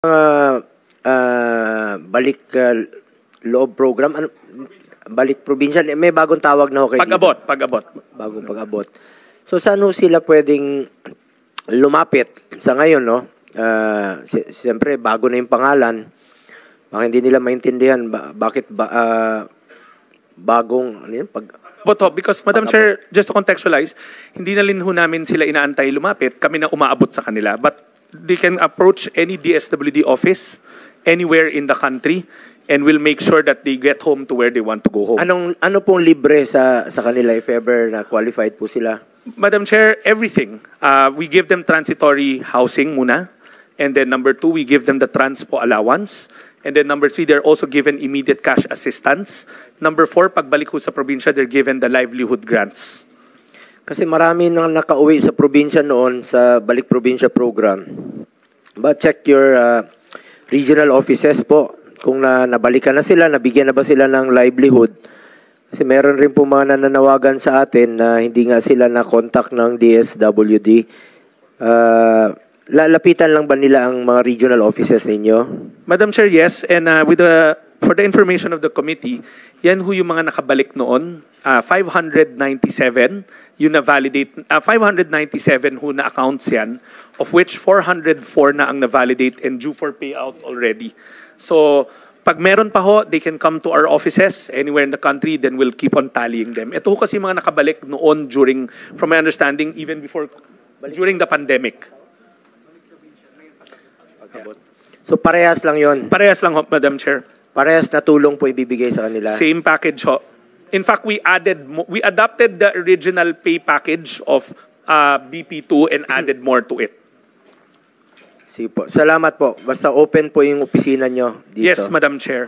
Balik loob program, balik probinsya, may bagong tawag na ho kayo Pag-abot, dito. pag-abot. Bagong pag-abot. So saan ho sila pwedeng lumapit sa ngayon, no? Siyempre, bago na yung pangalan. Baka hindi nila maintindihan bakit bagong ano yun, Because, Madam Chair, just to contextualize, hindi na rin ho namin sila inaantay lumapit, kami na umaabot sa kanila. But they can approach any DSWD office anywhere in the country and we'll make sure that they get home to where they want to go home. Ano pong libre sa kanila if ever na qualified po sila? Madam Chair, everything. We give them transitory housing muna. And then number 2, we give them the transpo allowance. And then number 3, they're also given immediate cash assistance. Number 4, pagbalik ho sa probinsya, they're given the livelihood grants. Kasi marami nang nakauwi sa probinsya noon sa Balik Probinsya program. But check your regional offices po. Kung nabalikan na sila, nabigyan na ba sila ng livelihood. Kasi meron rin po mga nananawagan sa atin na hindi nga sila na-contact ng DSWD. Lalapitan lang ba nila ang mga regional offices ninyo? Madam Chair, yes. And for the information of the committee, yan ho yung mga nakabalik noon. 597 yung na-validate. 597 ho na accounts yan, of which 404 na ang na-validate and due for payout already. So, pag meron pa ho, they can come to our offices anywhere in the country, then we'll keep on tallying them. Ito ho kasi mga nakabalik noon during, from my understanding, even before, during the pandemic. Yeah. So parehas lang yon. Parehas lang ho, Madam Chair. Parehas na tulong po ibibigay sa kanila. Same package ho. In fact, we adopted the original pay package of BP2 and added more to it. Sige po. Salamat po. Basta open po yung opisina nyo dito. Yes, Madam Chair.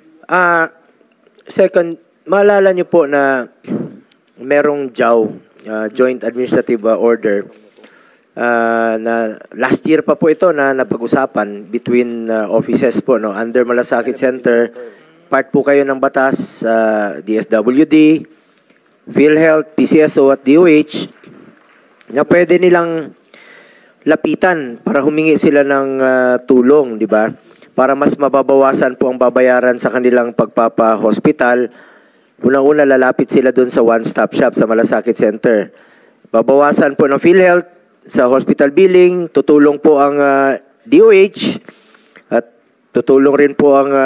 Second, maalala nyo po na merong JAW, Joint Administrative Order, na last year pa po ito na napag-usapan between offices po, no, under Malasakit Center. Part po kayo ng batas, DSWD, PhilHealth, PCSO at DOH, na pwede nilang lapitan para humingi sila ng tulong, di ba? Para mas mababawasan po ang babayaran sa kanilang pagpapa-hospital. Unang-una, lalapit sila dun sa one-stop shop sa Malasakit Center. Babawasan po ng PhilHealth sa hospital billing, tutulong po ang DOH at tutulong rin po ang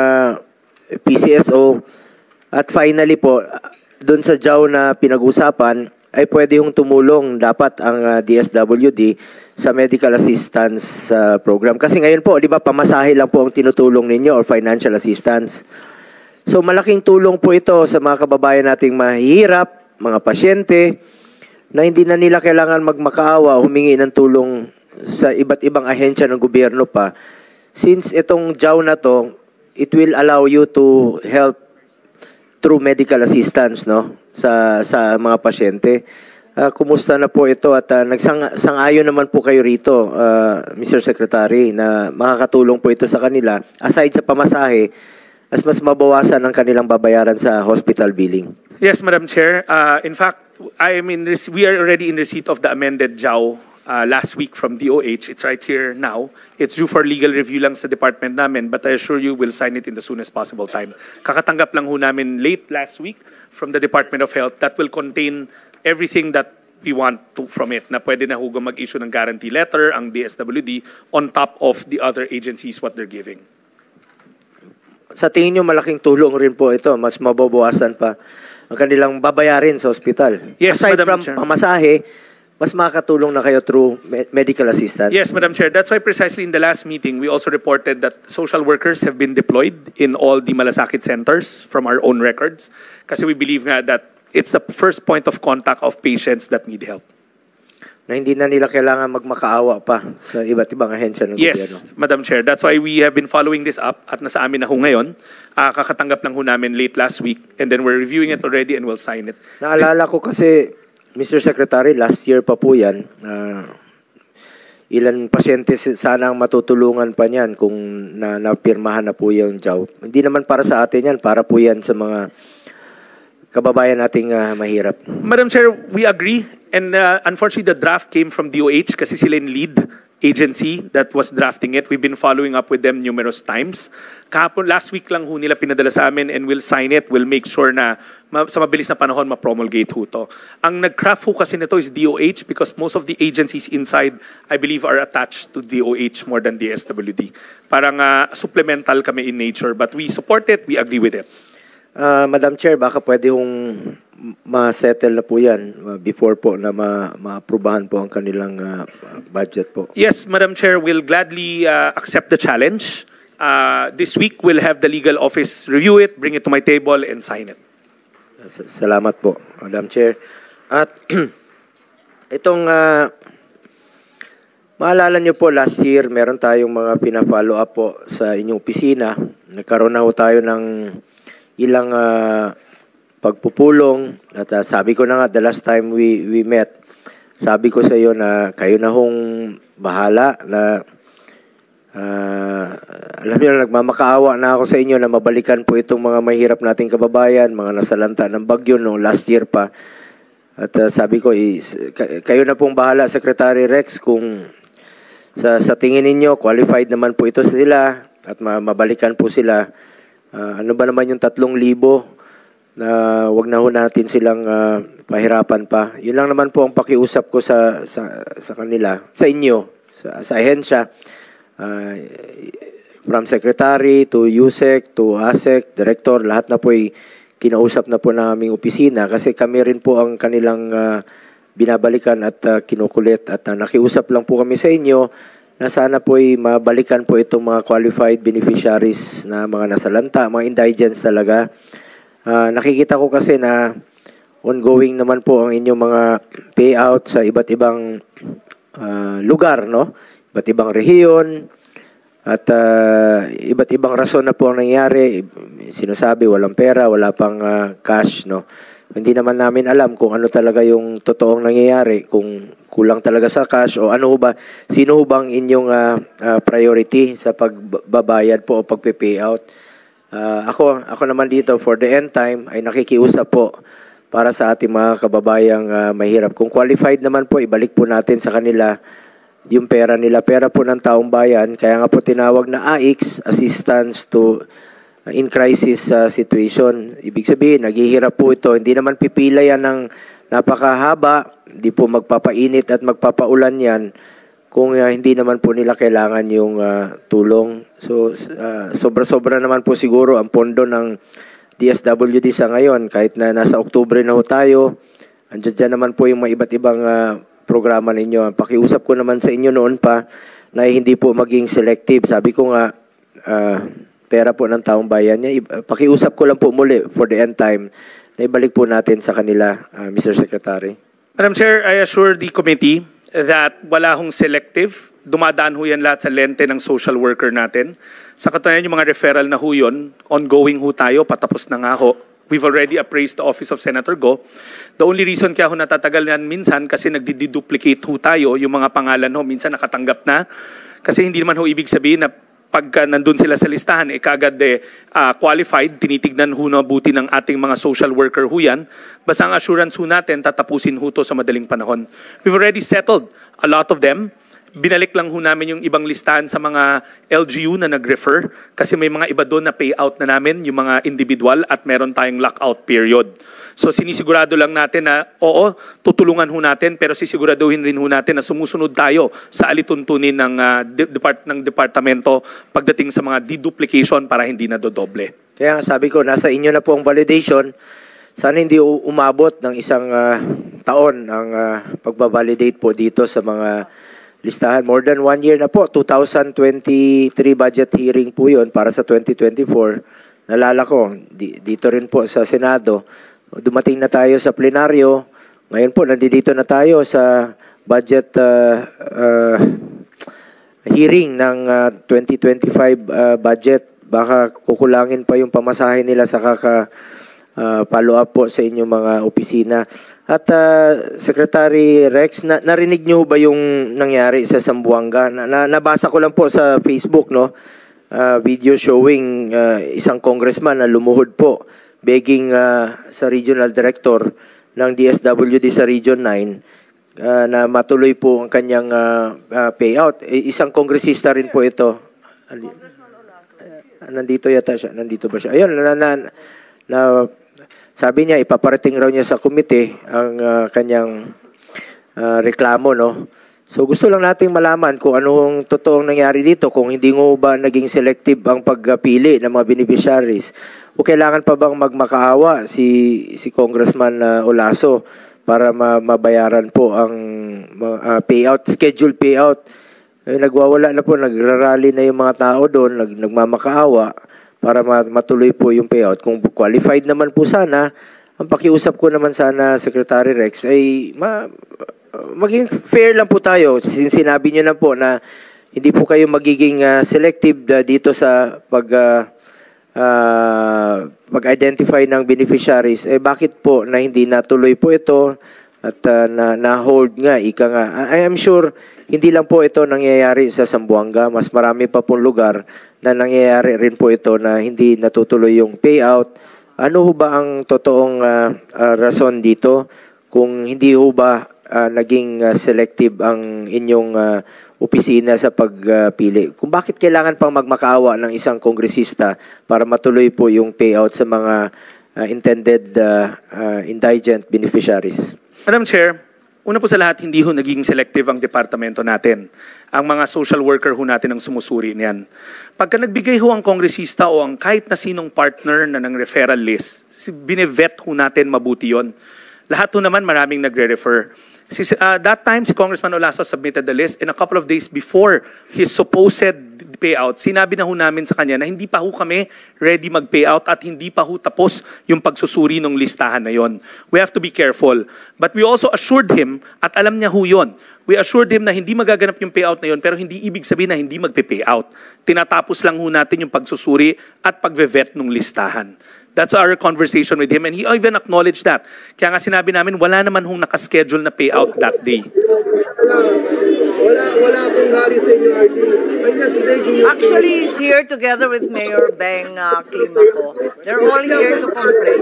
PCSO. At finally po, dun sa JAW na pinag-usapan, ay pwede yung tumulong dapat ang DSWD sa medical assistance program. Kasi ngayon po, di ba, pamasahe lang po ang tinutulong ninyo or financial assistance. So malaking tulong po ito sa mga kababayan nating mahihirap, mga pasyente, na hindi na nila kailangan magmakaawa, humingi ng tulong sa iba't ibang ahensya ng gobyerno pa. Since itong JAW na to, it will allow you to help through medical assistance, no, sa mga pasyente. Kumusta na po ito at nagsang-ayon naman po kayo rito, Mr. Secretary, na makakatulong po ito sa kanila. Aside sa pamasahe, mas mabawasan ang kanilang babayaran sa hospital billing. Yes, Madam Chair. In fact, we are already in receipt of the amended JAW last week from DOH. It's right here now. It's due for legal review lang sa department namin, but I assure you we'll sign it in the soonest possible time. Kakatanggap lang ho namin late last week from the Department of Health that will contain everything that we want to from it, na pwede na ho mag-issue ng guarantee letter ang DSWD on top of the other agencies what they're giving. Sa tingin nyo, malaking tulong rin po ito. Mas mababawasan pa ang kanilang babayarin sa ospital. Yes, aside Madam from Chair, pamasahe, mas makakatulong na kayo through medical assistance. Yes, Madam Chair. That's why precisely in the last meeting, we also reported that social workers have been deployed in all the Malasakit centers from our own records. Kasi we believe nga that it's the first point of contact of patients that need help. Na hindi na nila kailangan magmakaawa pa sa iba't ibang ahensya ng gobyerno. Yes, Madam Chair. That's why we have been following this up at nasa amin na ho ngayon. Kakatanggap lang ho namin late last week and then we're reviewing it already and we'll sign it. Naalala ko kasi, Mr. Secretary, last year pa po yan, ilan pasyente sana ang matutulungan pa niyan kung napirmahan na po yung JAW. Hindi naman para sa atin yan, para po yan sa mga kababayan nating mahirap. Madam Chair, we agree. And unfortunately, the draft came from DOH kasi sila yung lead agency that was drafting it. We've been following up with them numerous times. Kahapon, last week lang ho nila pinadala sa amin, and we'll sign it. We'll make sure na sa mabilis na panahon ma-promulgate ho to. Ang nag-craft ho kasi nito is DOH because most of the agencies inside, I believe, are attached to DOH more than DSWD. Parang supplemental kami in nature, but we support it, we agree with it. Madam Chair, baka pwede hong ma-settle na po yan before po na ma-aprubahan po ang kanilang budget po. Yes, Madam Chair, we'll gladly accept the challenge. This week, we'll have the legal office review it, bring it to my table, and sign it. Salamat po, Madam Chair. At itong, maalala niyo po, last year, meron tayong mga pina-follow up po sa inyong opisina. Nagkaroon na po tayo ng ilang pagpupulong. At sabi ko na nga, the last time we met, sabi ko sa iyo na kayo na hong bahala na alam niyo, nagmamakaawa na ako sa inyo na mabalikan po itong mga mahirap nating kababayan, mga nasalanta ng bagyo noong last year pa. At sabi ko, kayo na pong bahala, Secretary Rex, kung sa tingin ninyo, qualified naman po ito sila at mabalikan po sila. Ano ba naman yung 3,000 na wag na ho natin silang pahirapan pa. Yun lang naman po ang pakiusap ko sa kanila, sa inyo, sa ahensya. From Secretary to USEC to ASEC, Director, lahat na po ay kinausap na po ng aming opisina kasi kami rin po ang kanilang binabalikan at kinukulit at nakiusap lang po kami sa inyo na sana po ay mabalikan po itong mga qualified beneficiaries na mga nasalanta, mga indigents talaga. Nakikita ko kasi na ongoing naman po ang inyong mga payout sa iba't ibang lugar, no? Iba't ibang rehiyon at iba't ibang rason na po ang nangyari. Sinasabi walang pera, wala pang cash, no? Hindi naman namin alam kung ano talaga yung totoong nangyayari, kung kulang talaga sa cash o ano ba, sino bang inyong priority sa pagbabayad po o pagpe-payout. Ako naman dito for the end time ay nakikiusap po para sa ating mga kababayang mahirap. Kung qualified naman po, ibalik po natin sa kanila yung pera nila, pera po ng taong bayan. Kaya nga po tinawag na AICS, Assistance to in Crisis Situation. Ibig sabihin, naghihirap po ito. Hindi naman pipila yan ng napakahaba, hindi po magpapainit at magpapaulan yan kung hindi naman po nila kailangan yung tulong. So, sobra-sobra naman po siguro ang pondo ng DSWD sa ngayon. Kahit na nasa Oktubre na ho tayo, andyan naman po yung mga iba't ibang programa ninyo. Pakiusap ko naman sa inyo noon pa na hindi po maging selective. Sabi ko nga, pera po ng taong bayan niya. Pakiusap ko lang po muli for the end time na ibalik po natin sa kanila, Mr. Secretary. Madam Chair, I assure the committee that wala hong selective. Dumadaan ho yan lahat sa lente ng social worker natin. Sa katunayan, yung mga referral na ho yun, ongoing ho tayo, patapos na nga ho. We've already appraised the Office of Senator Go. The only reason kaya ho natatagal yan minsan kasi nagdi-duplicate ho tayo, yung mga pangalan ho, minsan nakatanggap na. Kasi hindi naman ho ibig sabihin na pagka nandun sila sa listahan, kagad qualified, tinitignan ho na buti ng ating mga social worker ho yan. Basta ang assurance ho natin, tatapusin ho to sa madaling panahon. We've already settled a lot of them. Binalik lang ho namin yung ibang listahan sa mga LGU na nag-refer kasi may mga iba doon na payout na namin, yung mga individual at meron tayong lockout period. So sinisigurado lang natin na oo, tutulungan ho natin pero sisiguraduhin rin ho natin na sumusunod tayo sa alituntunin ng departamento pagdating sa mga deduplication para hindi na dodoble. Kaya sabi ko, nasa inyo na po ang validation. Sana hindi umabot ng isang taon ang pagbabalidate po dito sa mga listahan. More than 1 year na po. 2023 budget hearing po yun para sa 2024. Nalala ko, dito rin po sa Senado. Dumating na tayo sa plenaryo. Ngayon po, nandito na tayo sa budget hearing ng 2025 budget. Baka kukulangin pa yung pamasahe nila sa follow up po sa inyong mga opisina. At Secretary Rex, narinig niyo ba yung nangyari sa Zamboanga? Nabasa ko lang po sa Facebook, no? Video showing isang congressman na lumuhod po begging sa regional director ng DSWD sa Region 9 na matuloy po ang kanyang payout. Isang kongresista rin po ito. Nandito yata siya. Nandito ba siya? Ayun, sabi niya, ipaparating raw niya sa komite ang kanyang reklamo, no? So gusto lang nating malaman kung anong totoong nangyari dito, kung hindi mo ba naging selective ang pagpili ng mga beneficiaries. O kailangan pa bang magmakaawa si Congressman Olaso para mabayaran po ang payout, scheduled payout. Nagwawala na po, nagrarally na yung mga tao doon, nagmamakaawa para matuloy po yung payout. Kung qualified naman po sana, ang pakiusap ko naman sana, Secretary Rex, ay maging fair lang po tayo. Sinabi nyo na po na hindi po kayo magiging selective dito sa pag-identify ng beneficiaries. Bakit po na hindi natuloy po ito at na-hold nga, ika nga. I am sure hindi lang po ito nangyayari sa Zamboanga. Mas marami pa pong lugar na nangyayari rin po ito na hindi natutuloy yung payout. Ano ho ba ang totoong rason dito kung hindi ho ba naging selective ang inyong opisina sa pagpili? Kung bakit kailangan pang magmakaawa ng isang kongresista para matuloy po yung payout sa mga intended indigent beneficiaries? Madam Chair, una po sa lahat, hindi ho naging selective ang departamento natin. Ang mga social worker ho natin ang sumusuri niyan. Pagka nagbigay ho ang kongresista o ang kahit na sinong partner na ng referral list, binevet ho natin mabuti yon. Lahat ho naman maraming nagre-refer. That time, si Congressman Olaso submitted the list and a couple of days before his supposed payout, sinabi na ho namin sa kanya na hindi pa ho kami ready mag-payout at hindi pa ho tapos yung pagsusuri ng listahan na yon. We have to be careful. But we also assured him, at alam niya ho yon, we assured him na hindi magaganap yung payout na yon, pero hindi ibig sabihin na hindi magpe-payout. Tinatapos lang ho natin yung pagsusuri at pag-vet ng listahan. That's our conversation with him and he even acknowledged that. Kaya nga sinabi namin, wala naman hong nakaschedule na payout that day. Wala pong galing sa inyo, RD. Actually, he's here together with Mayor Beng Climaco. They're all here to complain.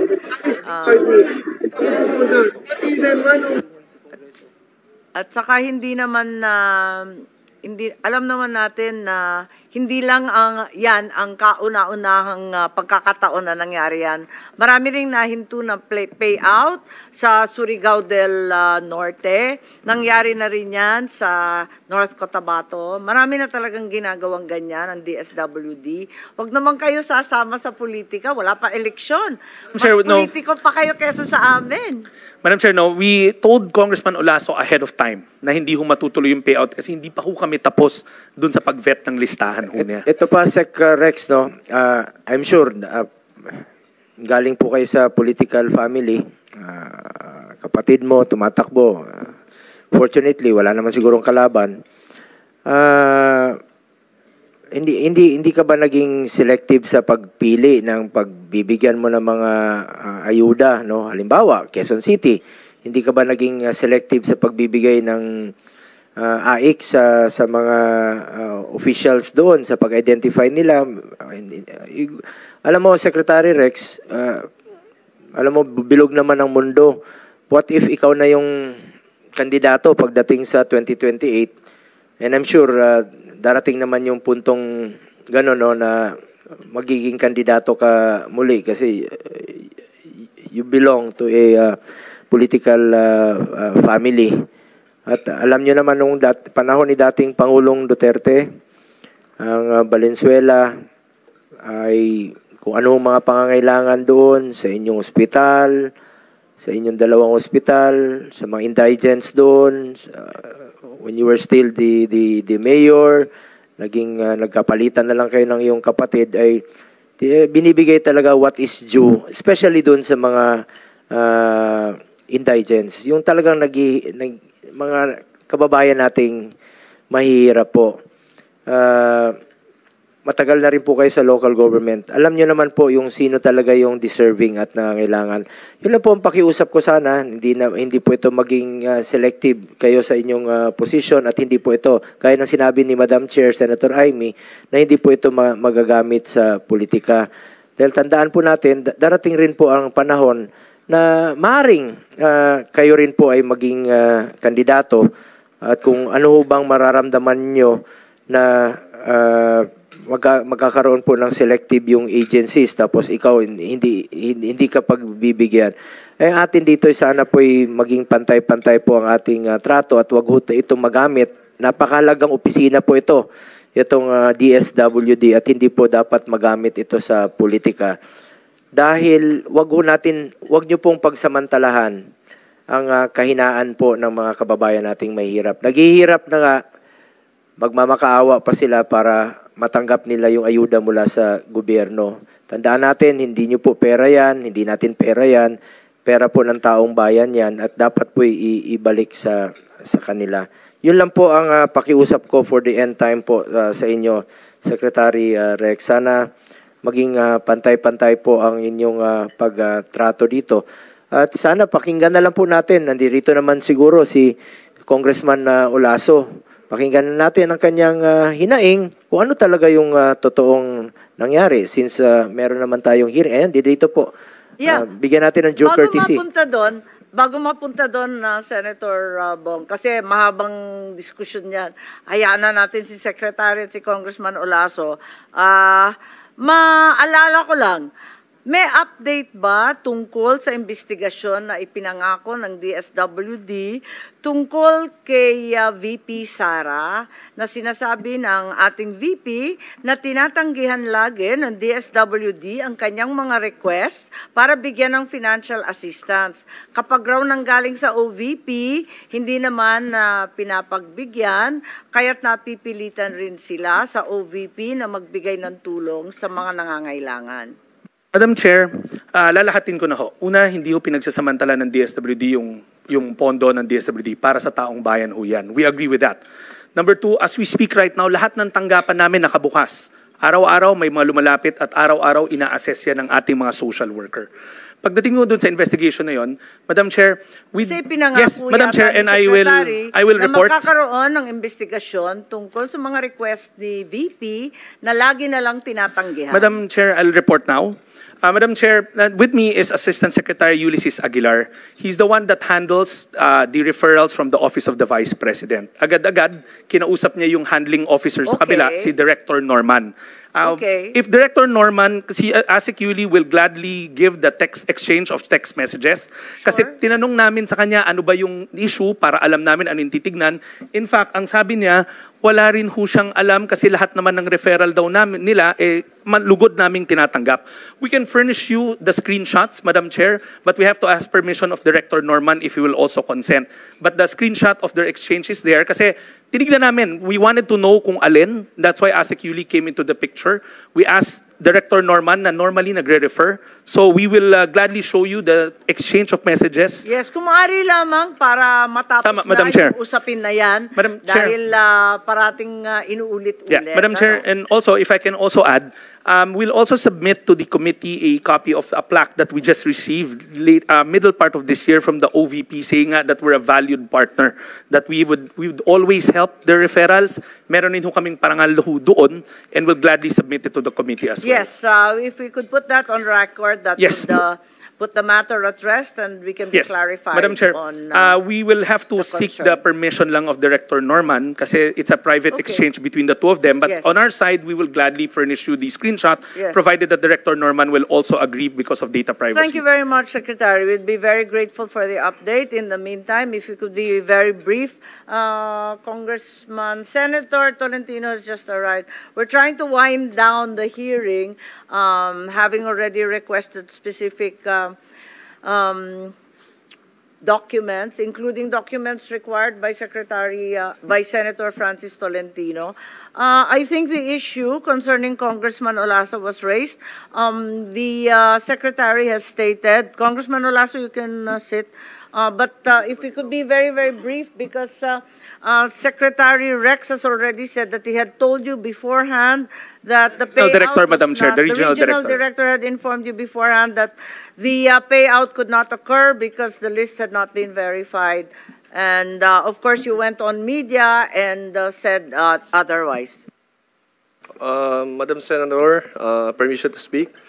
At saka hindi naman alam naman natin na hindi lang yan ang kauna-unahang pagkakataon na nangyari yan. Marami ring nahinto ng payout sa Surigao del Norte. Nangyari na rin yan sa North Cotabato. Marami na talagang ginagawang ganyan ang DSWD. Huwag naman kayo sasama sa politika. Wala pa eleksyon. Mas politiko pa kayo kesa sa amin. Madam Chair, no, we told Congressman Olaso ahead of time na hindi ho matutuloy yung payout kasi hindi pa ho kami tapos dun sa pag-vet ng listahan ho niya. Ito pa, Sec. Rex, no? I'm sure galing po kayo sa political family. Kapatid mo, tumatakbo. Fortunately, wala naman sigurong kalaban. Hindi ka ba naging selective sa pagpili ng pagbibigyan mo ng mga ayuda, no? Halimbawa, Quezon City, hindi ka ba naging selective sa pagbibigay ng AIC sa mga officials doon sa pag-identify nila? Alam mo, Secretary Rex, alam mo, bilog naman ang mundo. What if ikaw na yung kandidato pagdating sa 2028? And I'm sure darating naman yung puntong gano'n, no, na magiging kandidato ka muli kasi you belong to a political family. At alam nyo naman nung panahon ni dating Pangulong Duterte, ang Valenzuela ay kung anong mga pangangailangan doon sa inyong ospital, sa inyong dalawang ospital, sa mga indigents doon, when you were still the mayor, nagkapalitan na lang kayo ng iyong kapatid, ay binibigay talaga what is due, especially doon sa mga indigents. Yung talagang mga kababayan nating mahihirap po. Matagal na rin po kayo sa local government. Alam nyo naman po yung sino talaga yung deserving at nangangailangan. Yun lang po ang pakiusap ko sana. Hindi po ito maging selective kayo sa inyong position at hindi po ito, gaya ng sinabi ni Madam Chair, Senator Amy, na hindi po ito magagamit sa politika. Dahil tandaan po natin, darating rin po ang panahon na maaring kayo rin po ay maging kandidato at kung ano bang mararamdaman nyo na magkakaroon po ng selective yung agencies tapos ikaw hindi ka pagbibigyan. Atin dito sana po ay maging pantay-pantay po ang ating trato at wag ho ito magamit. Napakahalagang opisina po ito, itong DSWD at hindi po dapat magamit ito sa politika. Dahil wag niyo pong pagsamantalahan ang kahinaan po ng mga kababayan nating mahihirap. Naghihirap na nga, magmamakaawa pa sila para matanggap nila yung ayuda mula sa gobyerno. Tandaan natin, hindi nyo po pera yan, hindi natin pera yan, pera po ng taong bayan yan at dapat po ibalik sa kanila. Yun lang po ang pakiusap ko for the end time po sa inyo, Secretary Rex. Sana maging pantay-pantay po ang inyong pagtrato dito. At sana pakinggan na lang po natin. Nandito naman siguro si Congressman Olaso. Pakinggan natin ang kanyang hinaing kung ano talaga yung totoong nangyari. Since meron naman tayong hearing. Ayan, dito po. Bigyan natin ng due courtesy. Bago mapunta doon, Senator Bong, kasi mahabang diskusyon yan, hayaan na natin si Secretary at si Congressman Olaso. Maalala ko lang, may update ba tungkol sa investigasyon na ipinangako ng DSWD tungkol kay VP Sara na sinasabi ng ating VP na tinatanggihan lagi ng DSWD ang kanyang mga request para bigyan ng financial assistance. Kapag raw nanggaling sa OVP, hindi naman pinapagbigyan, kaya't napipilitan rin sila sa OVP na magbigay ng tulong sa mga nangangailangan. Madam Chair, lalahatin ko na ho. Una, hindi ho pinagsasamantala ng DSWD yung pondo ng DSWD para sa taong bayan ho yan. We agree with that. Number two, as we speak right now, lahat ng tanggapan namin nakabukas. Araw-araw may mga lumalapit at araw-araw ina-assess yan ng ating mga social worker. Pagdating mo doon sa investigation na yon, Madam Chair, yes, Madam Chair, and I will report. Na magkakaroon ng investigasyon tungkol sa mga request ni VP na lagi na lang tinatanggihan. Madam Chair, I'll report now. Madam Chair, with me is Assistant Secretary Ulysses Aguilar. He's the one that handles the referrals from the Office of the Vice President. Agad-agad, kinausap niya yung handling officer sa kabila, si Director Norman. If Director Norman, kasi ASEC Yuli will gladly give the text exchange of text messages. Kasi tinanong namin sa kanya ano ba yung issue para alam namin ano yung titignan. In fact, ang sabi niya, wala rin ho siyang alam kasi lahat naman ng referral daw nila lugod naming tinatanggap. We can furnish you the screenshots, Madam Chair, but we have to ask permission of Director Norman if he will also consent. But the screenshot of their exchange is there kasi tinignan namin, we wanted to know kung alin. That's why ASEC Yuli came into the picture. We asked Director Norman na normally nagre-refer. So we will gladly show you the exchange of messages. Yes, kung maaari lamang para matapos Madam na Chair. yung usapin na yan. Madam dahil parating inuulit-ulit. Yeah, Madam Chair, and also if I can also add, we'll also submit to the committee a copy of a plaque that we just received middle part of this year from the OVP saying that we're a valued partner, that we would always help their referrals. Meron din ho kaming parangal doon and we'll gladly submit it to the committee as well. Yes, if we could put that on record, that would put the matter at rest and we can be clarified. Madam Chair, on we will have to seek the permission lang of Director Norman kasi it's a private exchange between the two of them. But on our side, we will gladly furnish you the screenshot, provided that Director Norman will also agree because of data privacy. Thank you very much, Secretary. We'd be very grateful for the update. In the meantime, if you could be very brief, Congressman Senator Tolentino has just arrived. We're trying to wind down the hearing, having already requested specific documents, including documents required by Senator Francis Tolentino. I think the issue concerning Congressman Olaso was raised. The Secretary has stated, Congressman Olaso, you can sit. But if we could be very, very brief, because Secretary Rex has already said that he had told you beforehand that the payout Madam Chair, the regional director had informed you beforehand that the payout could not occur because the list had not been verified. And of course, you went on media and said otherwise. Madam Senator, permission to speak.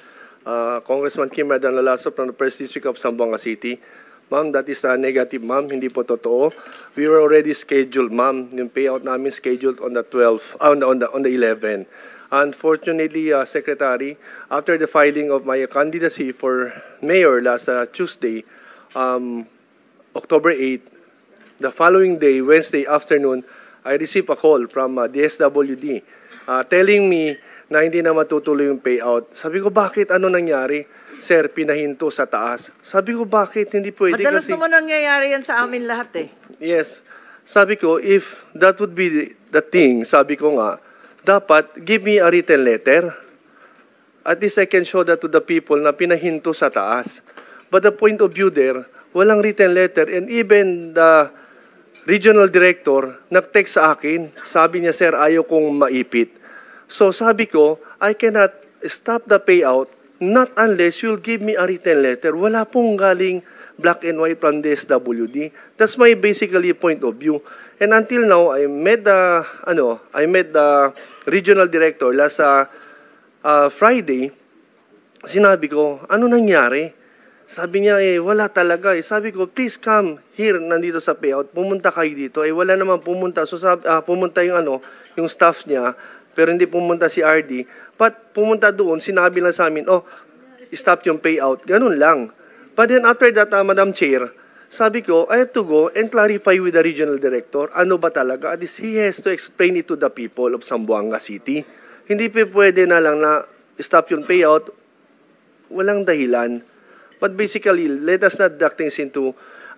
Congressman Kim Radan Lalaso from the First District of Zamboanga City. Ma'am, that is negative, ma'am. Hindi po totoo. We were already scheduled, ma'am. Yung payout namin scheduled on the 12th, on the 11th. Unfortunately, Secretary, after the filing of my candidacy for mayor last Tuesday, October 8, the following day, Wednesday afternoon, I received a call from DSWD telling me na hindi na matutuloy yung payout. Sabi ko, bakit? Ano nangyari? Sir, pinahinto sa taas. Sabi ko, bakit? Hindi pwede Madalas kasi... naman nangyayari yan sa amin lahat eh. Yes. Sabi ko, if that would be the thing, sabi ko nga, dapat give me a written letter. At least I can show that to the people na pinahinto sa taas. But the point of view there, walang written letter. And even the regional director nag-text sa akin. Sabi niya, sir, ayaw kong maipit. So sabi ko, I cannot stop the payout not unless you'll give me a written letter. Wala pong galing black and white from the SWD. That's my basically point of view. And until now, I met the regional director last Friday. Sinabi ko, ano nangyari? Sabi niya, wala talaga. Sabi ko, please come here, nandito sa payout. Pumunta kayo dito. Wala naman pumunta. So pumunta yung staff niya, pero hindi pumunta si RD. But pumunta doon, sinabi lang sa amin, stop yung payout. Ganun lang. But then after that, Madam Chair, sabi ko, I have to go and clarify with the regional director, ano ba talaga? At least he has to explain it to the people of Zamboanga City. Hindi pa pwede na lang na stop yung payout, walang dahilan. But basically, let us not duck things into,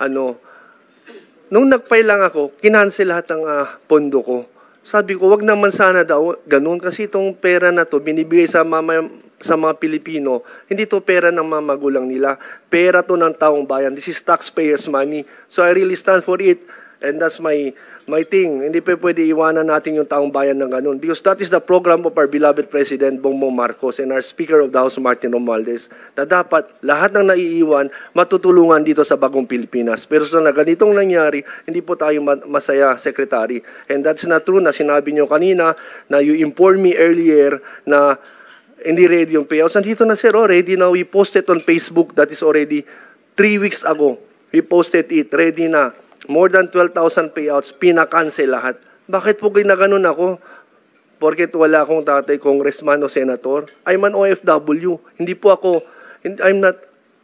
nung nag-file lang ako, kinansel lahat ng pondo ko. Sabi ko, wag naman sana daw ganun kasi itong pera na to binibigay sa mga Pilipino, hindi to pera ng mga magulang nila. Pera to ng taong bayan. This is taxpayers' money. So I really stand for it. And that's my thing. Hindi pa pwede iwanan natin yung taong bayan ng ganun. Because that is the program of our beloved President Bongbong Marcos and our Speaker of the House, Martin Romualdez, na dapat lahat ng naiiwan matutulungan dito sa bagong Pilipinas. Pero sa ganitong nangyari, hindi po tayo masaya, Secretary. And that's not true na sinabi nyo kanina na you informed me earlier na hindi ready yung payouts. Nandito na, sir, ready na. We posted on Facebook. That is already 3 weeks ago. We posted it. Ready na. More than 12,000 payouts. Pinakancel lahat. Bakit po ginaganon ako? Porket wala akong tatay, congressman o senator. I'm an OFW. Hindi po ako, I'm not,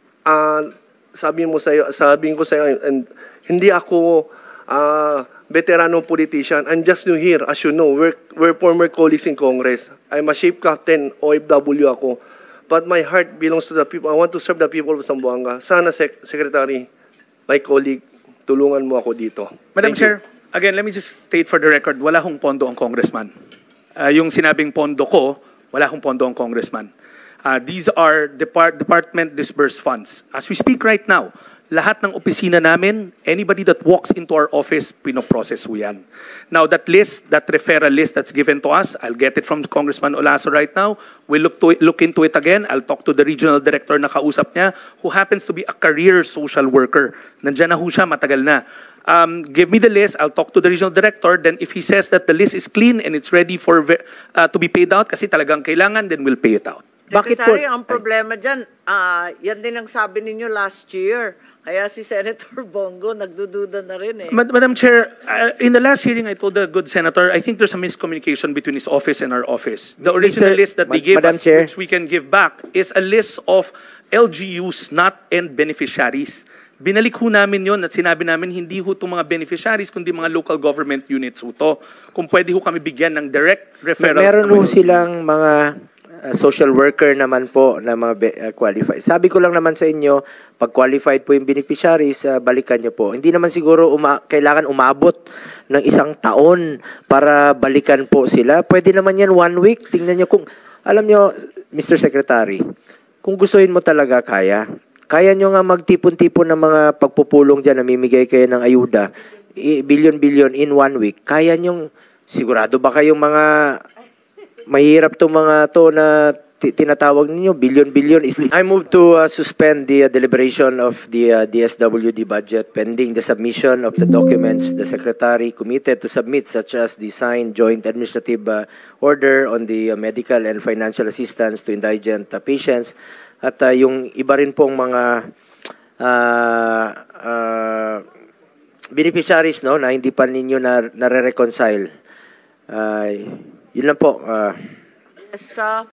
sabihin ko sa'yo, and hindi ako veteranong politician. I'm just new here. As you know, we're former colleagues in Congress. I'm a ship captain, OFW ako. But my heart belongs to the people. I want to serve the people of Zamboanga. Sana, Secretary, my colleague, tulungan mo ako dito. Madam Chair, again, let me just state for the record, wala hong pondo ang congressman. Yung sinabing pondo ko, wala hong pondo ang congressman. These are department disbursed funds. As we speak right now, lahat ng opisina namin, anybody that walks into our office, pinoprocess ho yan. Now, that list, that referral list that's given to us, I'll get it from Congressman Olaso right now. We'll look into it again. I'll talk to the regional director na kausap niya, who happens to be a career social worker. Nandiyan na ho siya, matagal na. Give me the list, I'll talk to the regional director, then if he says that the list is clean and it's ready for to be paid out, kasi talagang kailangan, then we'll pay it out. Secretary, ang problema dyan, yan din ang sabi ninyo last year. Kaya si Senator Bongo nagdududa na rin eh. Madam Chair, in the last hearing, I told the good senator, I think there's a miscommunication between his office and our office. The original list that they gave us, which we can give back, is a list of LGUs, not end beneficiaries. Binalik ho namin yun at sinabi namin hindi ho itong mga beneficiaries kundi mga local government units ho to. Kung pwede ho kami bigyan ng direct referrals. Meron ho silang mga social worker naman po na mga qualified. Sabi ko lang naman sa inyo, pag qualified po yung beneficiaries, balikan nyo po. Hindi naman siguro kailangan umabot ng 1 taon para balikan po sila. Pwede naman yan 1 week. Tingnan nyo kung, alam nyo, Mr. Secretary, kung gustuhin mo talaga, kaya nyo nga magtipon-tipon ng mga pagpupulong dyan, namimigay kayo ng ayuda, billion in 1 week. Kaya nyo, sigurado ba kayong mga mahirap itong mga to na tinatawag ninyo, billion. I move to suspend the deliberation of the DSWD budget pending the submission of the documents the Secretary committed to submit, such as the signed joint administrative order on the medical and financial assistance to indigent patients at yung iba rin pong mga beneficiaries no, na hindi pa ninyo nare-reconcile. Yun lang po. Yes,